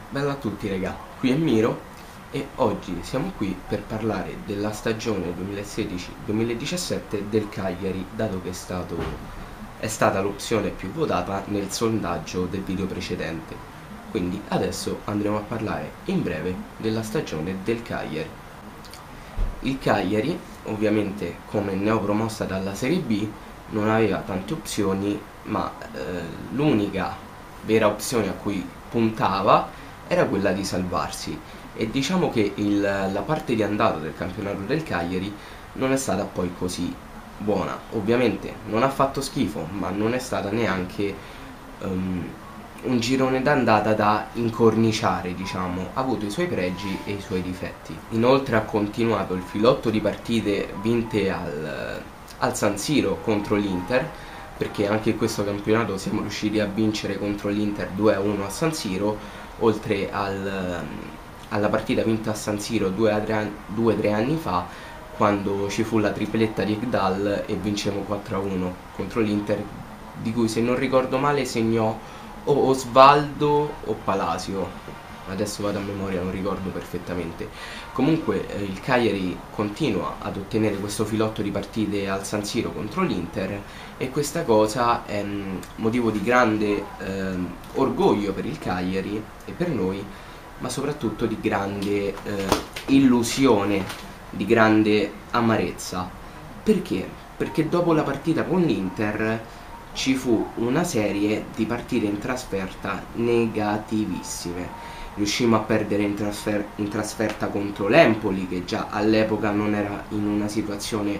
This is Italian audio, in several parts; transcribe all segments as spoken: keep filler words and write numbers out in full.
Bella a tutti raga, qui è Miro e oggi siamo qui per parlare della stagione duemilasedici duemiladiciassette del Cagliari, dato che è, stato, è stata l'opzione più votata nel sondaggio del video precedente. Quindi adesso andremo a parlare in breve della stagione del Cagliari. Il Cagliari, ovviamente come neopromossa dalla Serie B, non aveva tante opzioni, ma eh, l'unica vera opzione a cui puntava era quella di salvarsi, e diciamo che il, la parte di andata del campionato del Cagliari non è stata poi così buona. Ovviamente non ha fatto schifo, ma non è stata neanche um, un girone d'andata da incorniciare, diciamo. Ha avuto i suoi pregi e i suoi difetti. Inoltre ha continuato il filotto di partite vinte al, al San Siro contro l'Inter, perché anche in questo campionato siamo riusciti a vincere contro l'Inter due a uno a San Siro, oltre al, alla partita vinta a San Siro due o tre anni fa, quando ci fu la tripletta di Igdal e vincemmo quattro a uno contro l'Inter, di cui, se non ricordo male, segnò o Osvaldo o Palacio. Adesso vado a memoria, non ricordo perfettamente. Comunque eh, il Cagliari continua ad ottenere questo filotto di partite al San Siro contro l'Inter, e questa cosa è um, motivo di grande eh, orgoglio per il Cagliari e per noi, ma soprattutto di grande eh, illusione, di grande amarezza. Perché? Perché dopo la partita con l'Inter ci fu una serie di partite in trasferta negativissime. Riuscimmo a perdere in, trasfer in trasferta contro l'Empoli, che già all'epoca non era in una situazione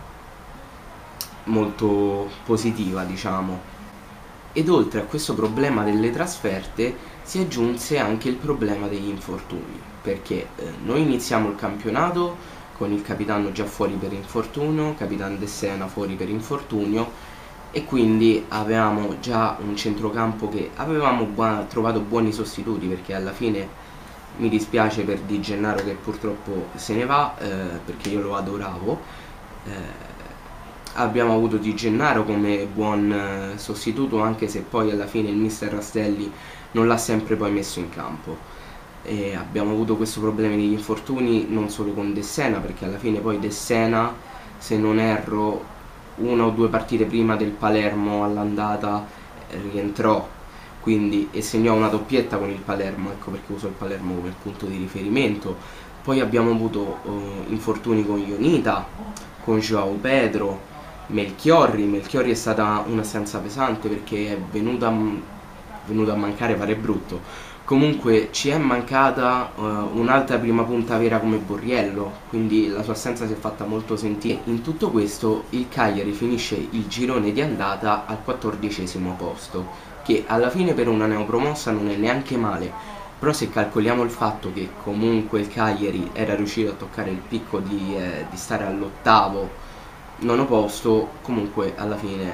molto positiva, diciamo. Ed oltre a questo problema delle trasferte si aggiunse anche il problema degli infortuni, perché eh, noi iniziamo il campionato con il capitano già fuori per infortunio, Capitan De Sena fuori per infortunio, e quindi avevamo già un centrocampo che avevamo bu trovato buoni sostituti, perché alla fine mi dispiace per Di Gennaro che purtroppo se ne va, eh, perché io lo adoravo. Eh, abbiamo avuto Di Gennaro come buon eh, sostituto, anche se poi alla fine il mister Rastelli non l'ha sempre poi messo in campo. E abbiamo avuto questo problema degli infortuni non solo con De Sena, perché alla fine poi De Sena, se non erro, una o due partite prima del Palermo all'andata rientrò, quindi, e segnò una doppietta con il Palermo, ecco perché uso il Palermo come punto di riferimento. Poi abbiamo avuto uh, infortuni con Ionita, con Joao Pedro, Melchiorri. Melchiorri è stata un'assenza pesante perché è venuta, venuta a mancare, pare brutto. Comunque ci è mancata uh, un'altra prima punta vera come Borriello, quindi la sua assenza si è fatta molto sentire. In tutto questo il Cagliari finisce il girone di andata al quattordicesimo posto, che alla fine per una neopromossa non è neanche male, però se calcoliamo il fatto che comunque il Cagliari era riuscito a toccare il picco di, eh, di stare all'ottavo, nono posto, comunque alla fine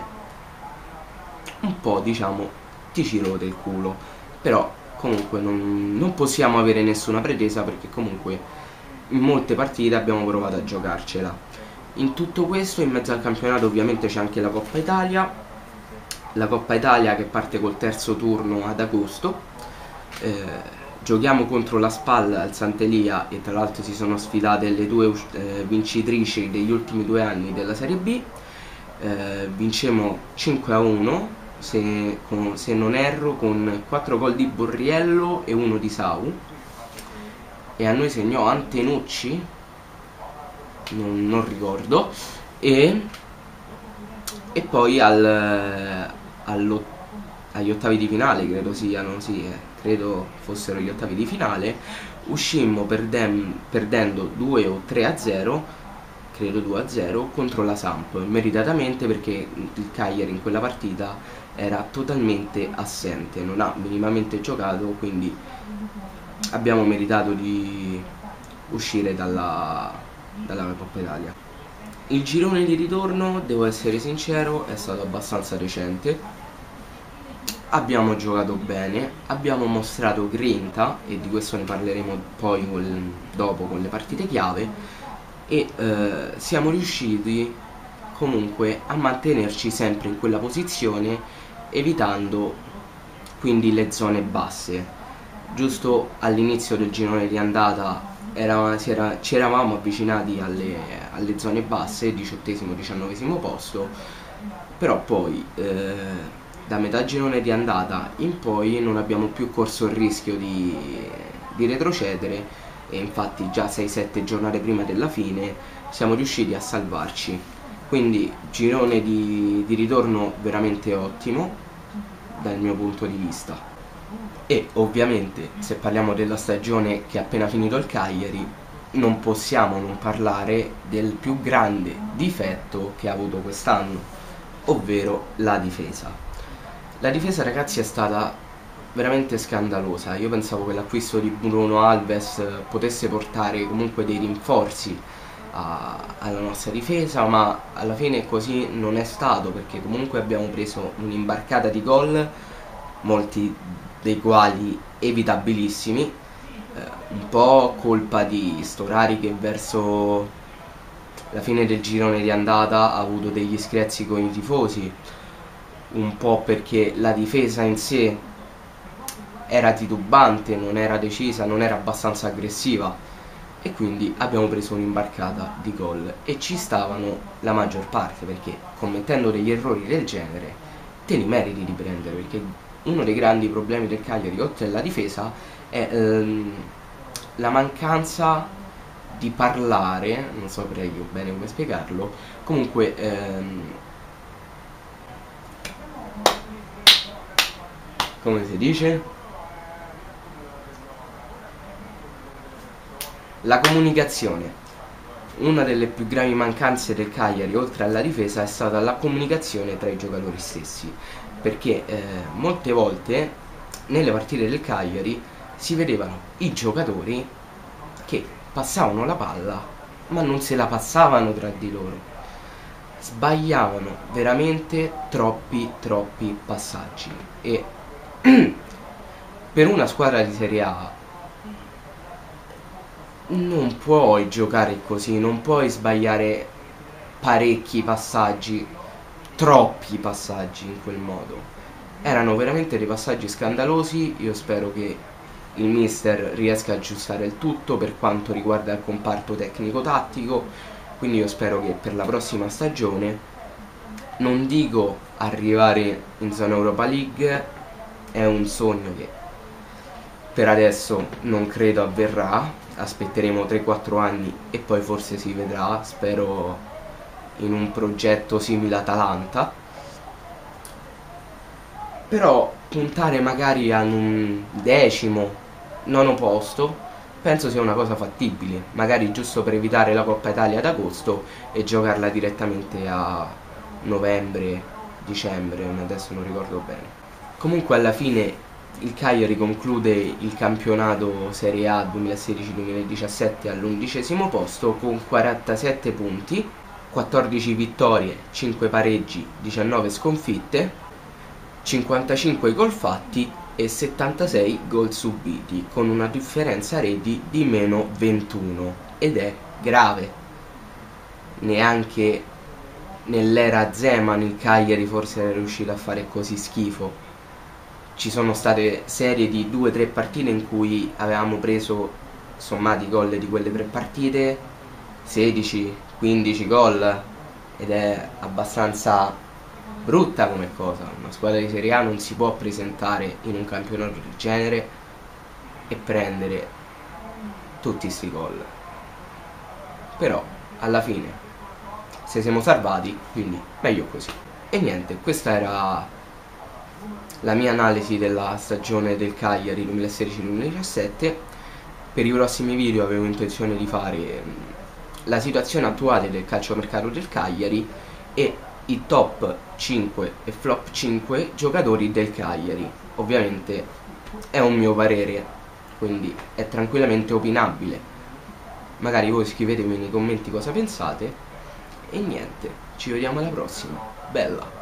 un po', diciamo, ti ci rode il culo. Però comunque non, non possiamo avere nessuna pretesa, perché comunque in molte partite abbiamo provato a giocarcela. In tutto questo, in mezzo al campionato ovviamente c'è anche la Coppa Italia, la Coppa Italia che parte col terzo turno ad agosto. Eh, giochiamo contro la Spal al Sant'Elia, e tra l'altro si sono sfidate le due eh, vincitrici degli ultimi due anni della Serie B. Eh, vincemmo cinque a uno, Se, con, se non erro, con quattro gol di Borriello e uno di Sau, e a noi segnò Antenucci, non, non ricordo, e, e poi al, allo, agli ottavi di finale, credo siano, sì, eh, credo fossero gli ottavi di finale, uscimmo perdem, perdendo due o tre a zero, credo due a zero, contro la Samp, meritatamente, perché il Cagliari in quella partita era totalmente assente, non ha minimamente giocato, quindi abbiamo meritato di uscire dalla, dalla Coppa Italia. Il girone di ritorno, devo essere sincero, è stato abbastanza recente. Abbiamo giocato bene, abbiamo mostrato grinta, e di questo ne parleremo poi col, dopo con le partite chiave, e eh, siamo riusciti comunque a mantenerci sempre in quella posizione, evitando quindi le zone basse. giusto all'inizio del girone di andata era, si era, ci eravamo avvicinati alle, alle zone basse, diciottesimo diciannovesimo posto, però poi eh, da metà girone di andata in poi non abbiamo più corso il rischio di, di retrocedere, e infatti già sei sette giornate prima della fine siamo riusciti a salvarci. Quindi girone di, di ritorno veramente ottimo dal mio punto di vista. E ovviamente, se parliamo della stagione che è appena finito il Cagliari, non possiamo non parlare del più grande difetto che ha avuto quest'anno, ovvero la difesa. La difesa, ragazzi, è stata veramente scandalosa. Io pensavo che l'acquisto di Bruno Alves potesse portare comunque dei rinforzi a, alla nostra difesa, ma alla fine così non è stato, perché comunque abbiamo preso un'imbarcata di gol, molti dei quali evitabilissimi, eh, un po' colpa di Storari, che verso la fine del girone di andata ha avuto degli screzi con i tifosi, un po' perché la difesa in sé era titubante, non era decisa, non era abbastanza aggressiva, e quindi abbiamo preso un'imbarcata di gol, e ci stavano la maggior parte, perché commettendo degli errori del genere te li meriti di prendere, perché uno dei grandi problemi del Cagliari, oltre alla difesa, è ehm, la mancanza di parlare, non saprei io bene come spiegarlo, comunque ehm, come si dice? La comunicazione. Una delle più gravi mancanze del Cagliari, oltre alla difesa, è stata la comunicazione tra i giocatori stessi, perché eh, molte volte nelle partite del Cagliari si vedevano i giocatori che passavano la palla ma non se la passavano tra di loro, sbagliavano veramente troppi troppi passaggi, e per una squadra di Serie A non puoi giocare così, non puoi sbagliare parecchi passaggi, troppi passaggi in quel modo. Erano veramente dei passaggi scandalosi. Io spero che il mister riesca a aggiustare il tutto per quanto riguarda il comparto tecnico-tattico, quindi io spero che per la prossima stagione, non dico arrivare in zona Europa League, è un sogno che per adesso non credo avverrà, aspetteremo tre quattro anni e poi forse si vedrà, spero in un progetto simile Atalanta, però puntare magari a un decimo, nono posto penso sia una cosa fattibile, magari giusto per evitare la Coppa Italia ad agosto e giocarla direttamente a novembre, dicembre, adesso non ricordo bene. Comunque alla fine il Cagliari conclude il campionato Serie A duemilasedici duemiladiciassette all'undicesimo posto con quarantasette punti, quattordici vittorie, cinque pareggi, diciannove sconfitte, cinquantacinque gol fatti e settantasei gol subiti, con una differenza reti di meno ventuno, ed è grave. Neanche nell'era Zeman il Cagliari forse era riuscito a fare così schifo. Ci sono state serie di due tre partite in cui avevamo preso, sommati i gol di quelle tre partite, sedici quindici gol, ed è abbastanza brutta come cosa. Una squadra di Serie A non si può presentare in un campionato del genere e prendere tutti sti gol. Però alla fine se siamo salvati, quindi meglio così. E niente, questa era la mia analisi della stagione del Cagliari duemilasedici duemiladiciassette. Per i prossimi video avevo intenzione di fare la situazione attuale del calciomercato del Cagliari e i top cinque e flop cinque giocatori del Cagliari. Ovviamente è un mio parere, quindi è tranquillamente opinabile. Magari voi scrivetemi nei commenti cosa pensate. E niente, ci vediamo alla prossima. Bella!